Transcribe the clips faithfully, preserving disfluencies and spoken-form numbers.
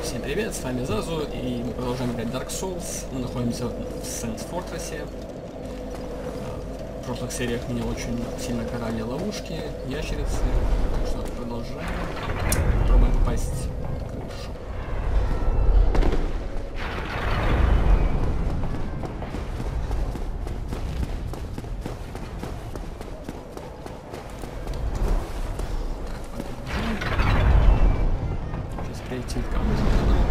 Всем привет, с вами Зазу, и мы продолжаем играть Dark Souls. Мы находимся в Сент Фортрессе. В прошлых сериях меня очень сильно карали ловушки, ящерицы, так что продолжаем. Пробуем попасть на крышу. Перейти к кому-то.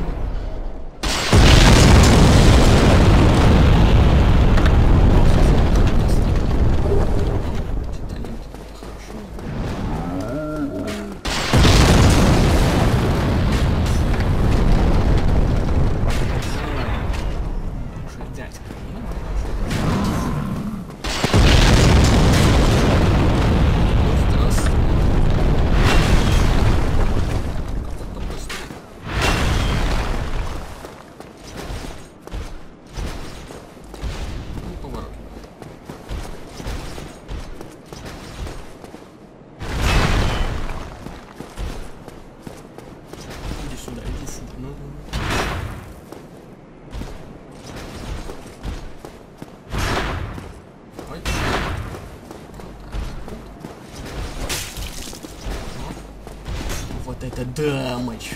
Вот это дамыч.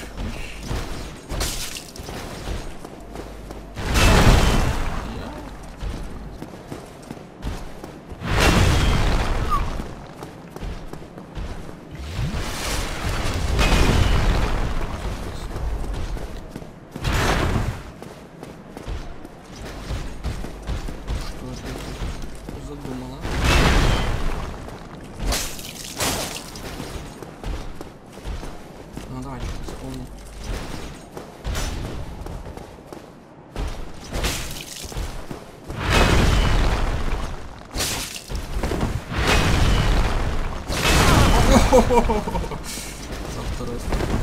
Со второй стороны.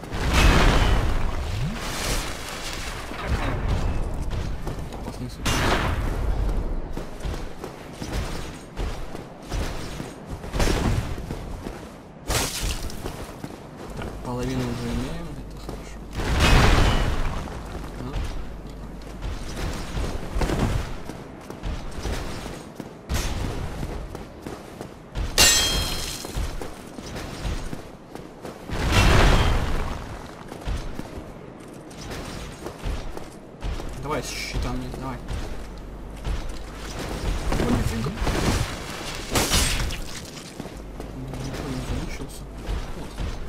Опасный суп. Так, половину уже имеем, это хорошо. А? Давай с щитами, давай. О, нифига. Никто не замучился. Вот.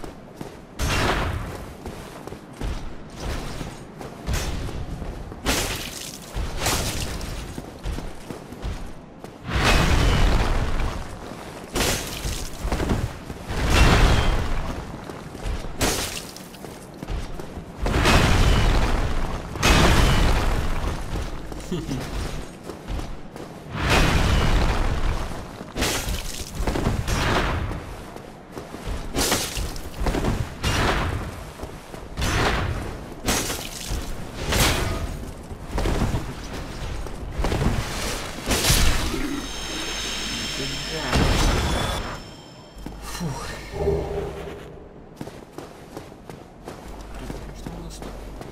Фух. Что у нас тут?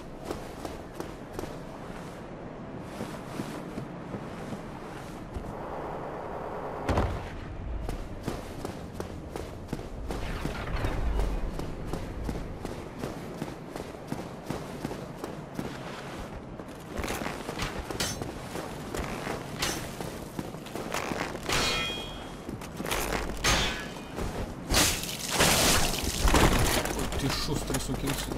Ты шустрый сукин сын.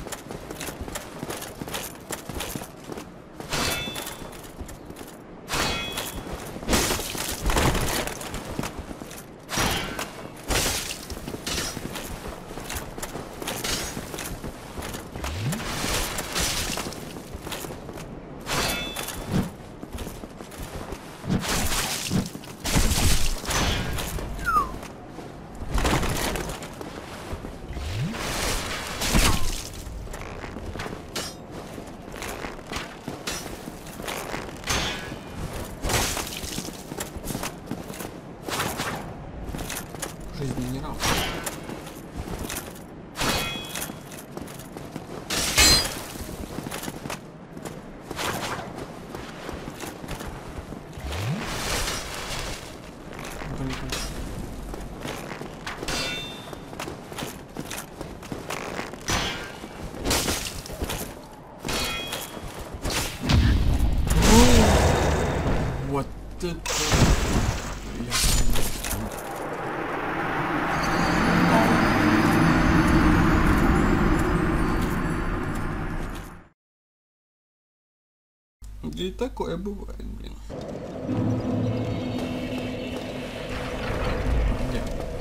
это... И такое бывает, блин. Где?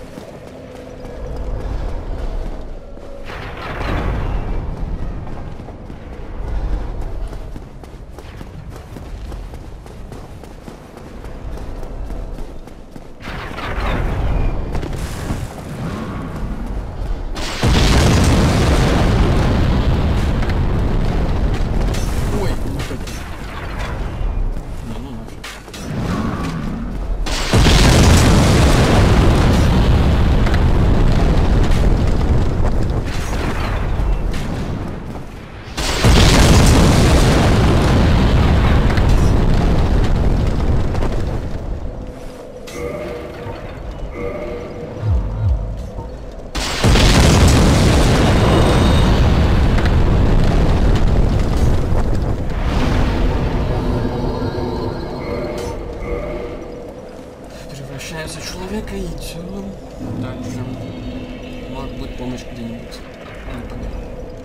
Превращаемся в человека и идем дальше. Может быть, помощь где-нибудь. Не понятно.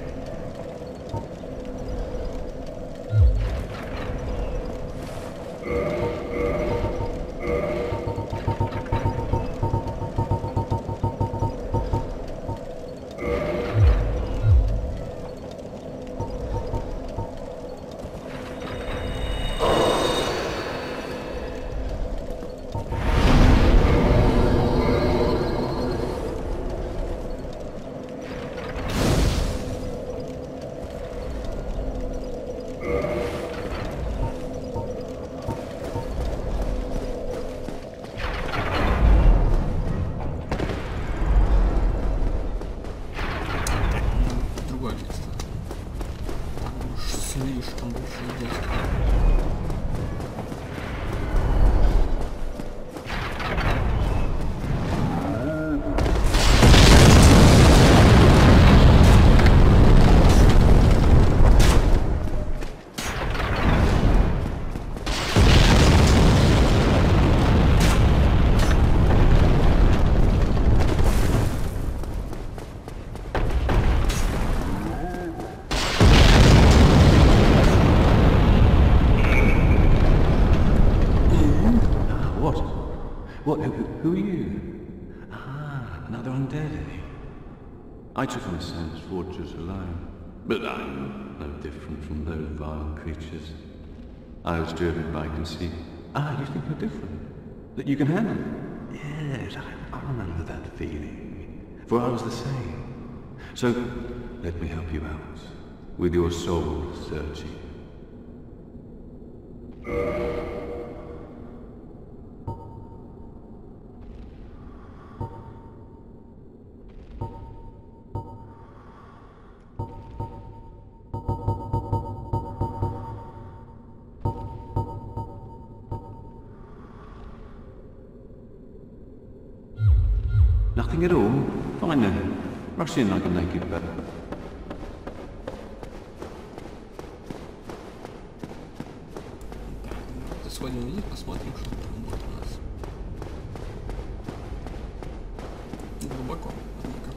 Слишком большой диск. What? Who, who are you? Ah, another undead. I took on a sense fortress alone, but I'm no different from those vile creatures. I was driven by conceit. Ah, you think you're different? That you can handle it? Yes, I, I remember that feeling. For I was the same. So, let me help you out with your soul searching. Nothing at all? Fine then. Rush in, I can make it better. Сходим вниз, посмотрим, что там будет у нас. Глубоко, однако.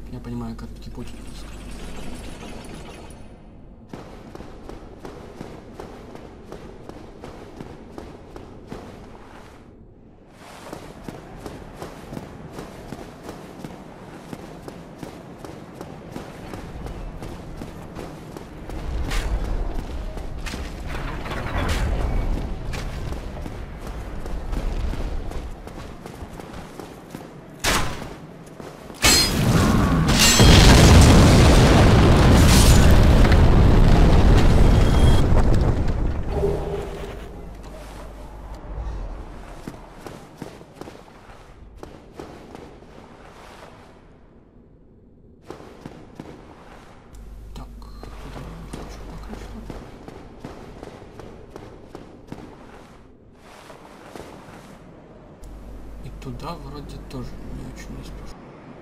я понимаю, короткий путь. Туда вроде тоже не очень не спешу.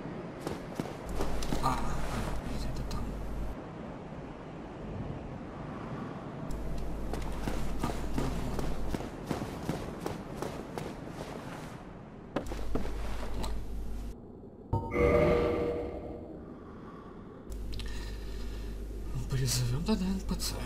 А, где-то там. А, ну, призовем тогда эн пэ цэ.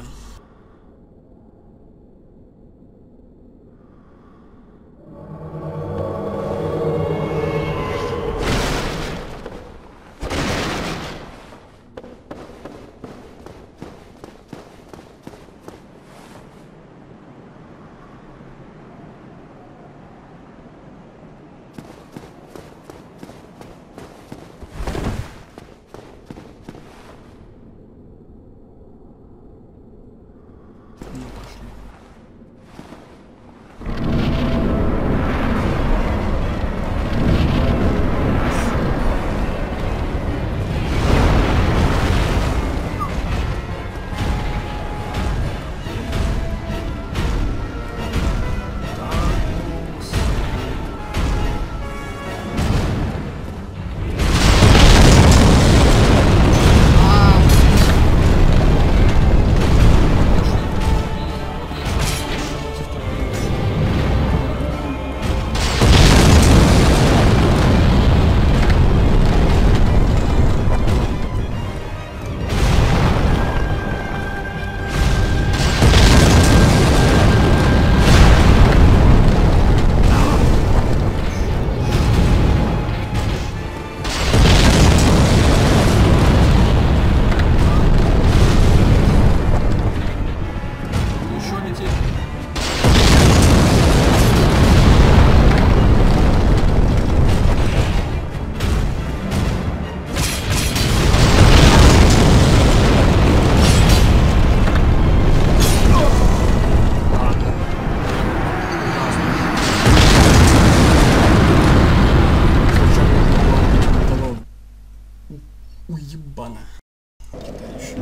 Уебана. Дальше.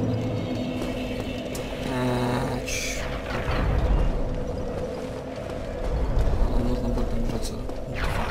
А, ч... Нужно будет пробежаться два.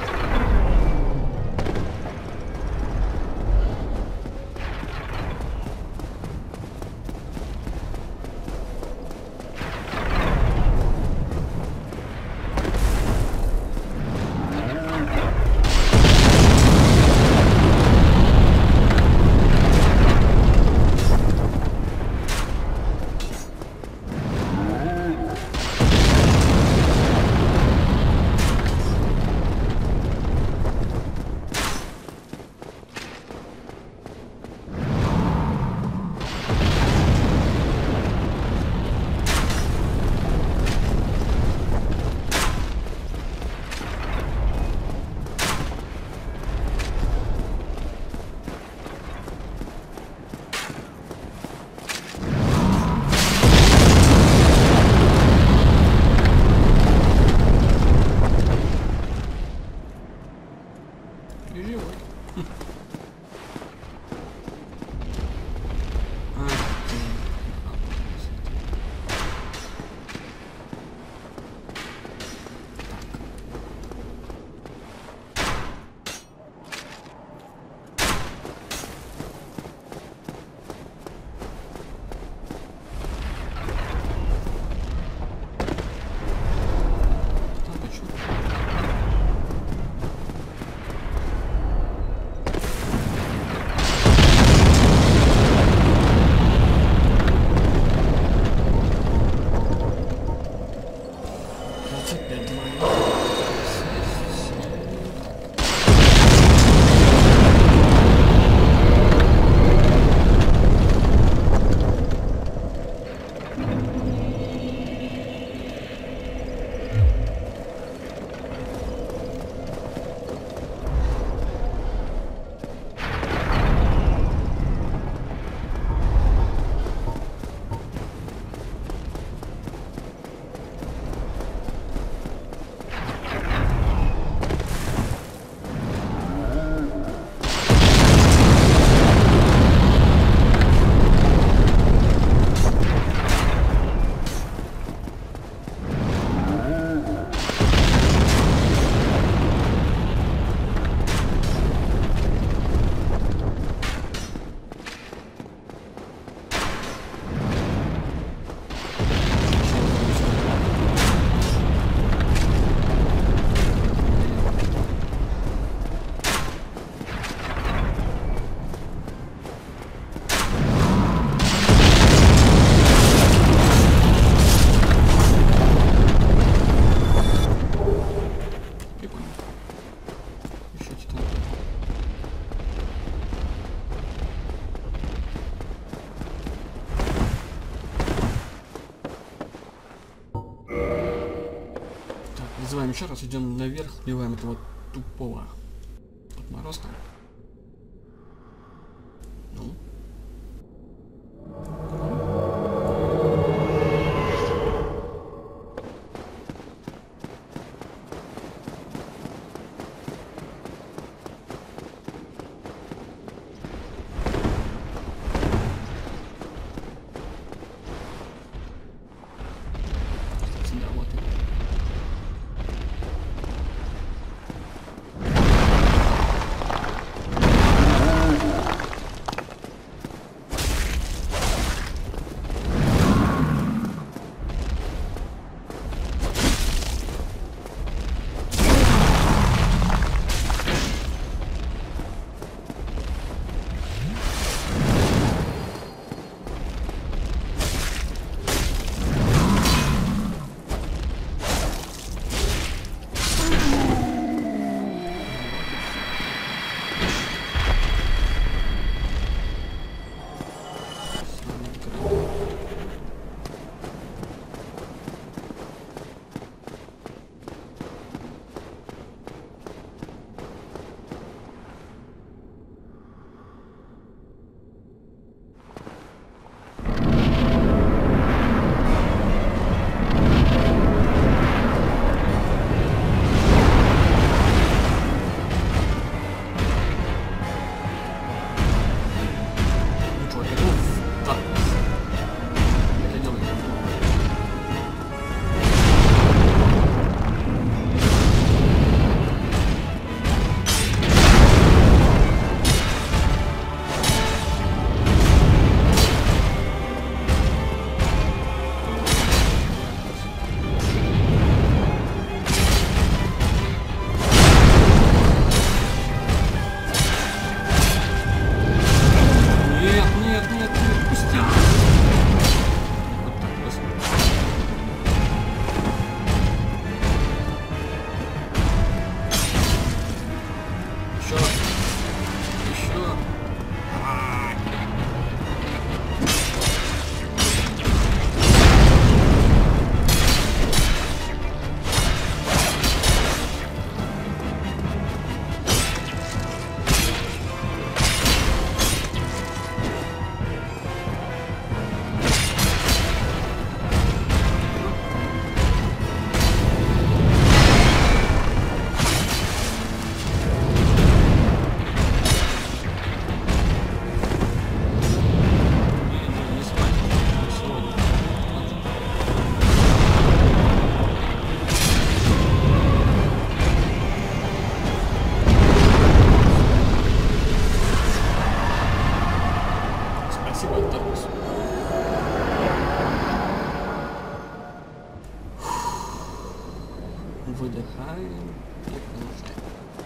вызываем еще раз, идем наверх, убиваем этого тупого отморозка. Ну. Выдыхаем и продолжаем.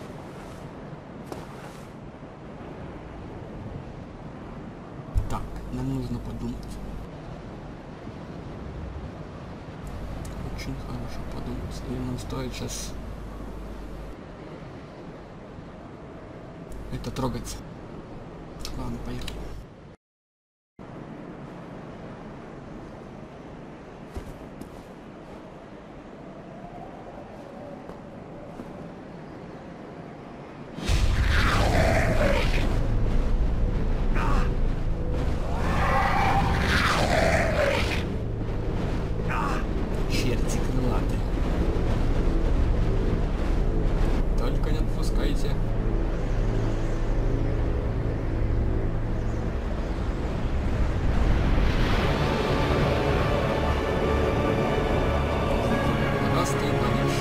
Так, нам нужно подумать. Очень хорошо подумать. И нам стоит сейчас это трогать. Ладно, поехали. Черти крылатые. Только не отпускайте. Раз ты болишь.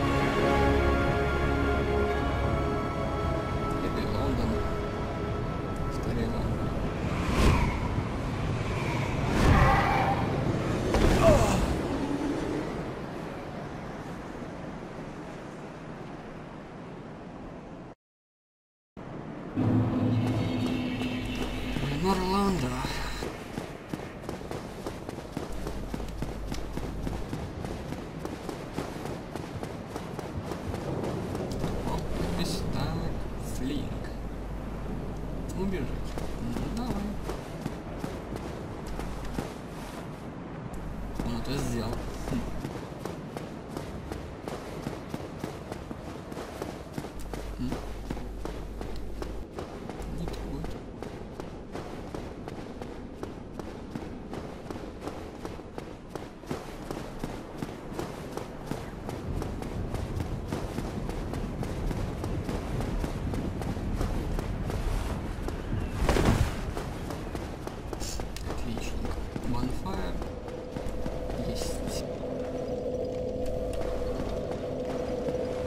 Это Лондон. Скорее Лондон. Орландо. Подпись так. Флинк. Убежать. Ну, давай. Он это сделал. Хм.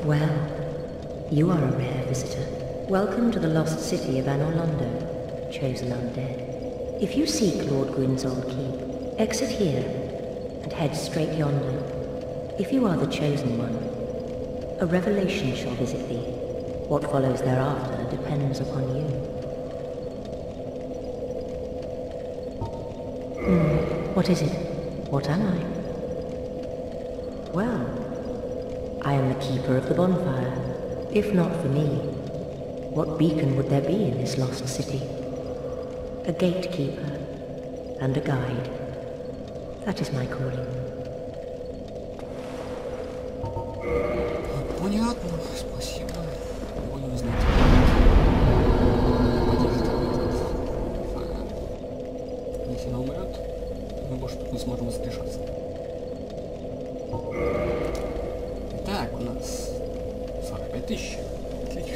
Well, you are a rare visitor. Welcome to the lost city of Anor Londo, chosen undead. If you seek Lord Gwyn's old keep, exit here and head straight yonder. If you are the chosen one, a revelation shall visit thee. What follows thereafter depends upon you. Hmm, what is it? What am I? Well, I am the keeper of the bonfire. If not for me, what beacon would there be in this lost city? A gatekeeper and a guide. That is my calling. Понятно, спасибо. Будем знать. Если она умрет, мы больше тут не сможем воскрешаться. Так, у нас сорок пять тысяч. Отлично.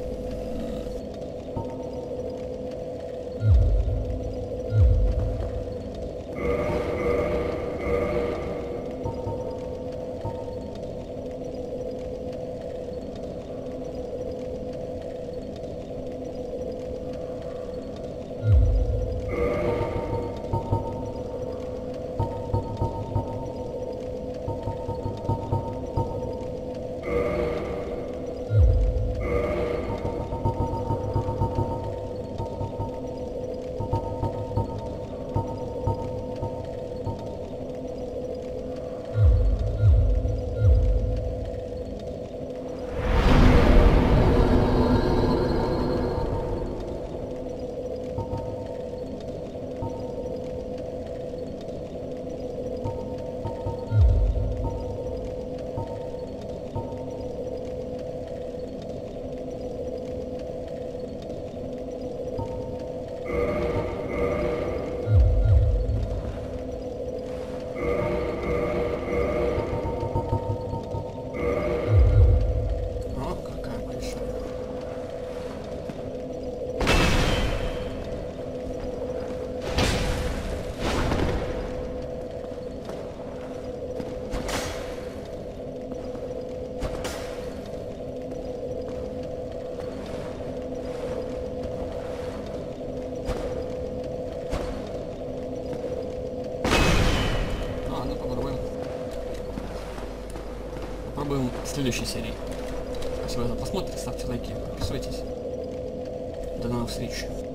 Попробуем в следующей серии. Спасибо за просмотр, ставьте лайки, подписывайтесь. До новых встреч.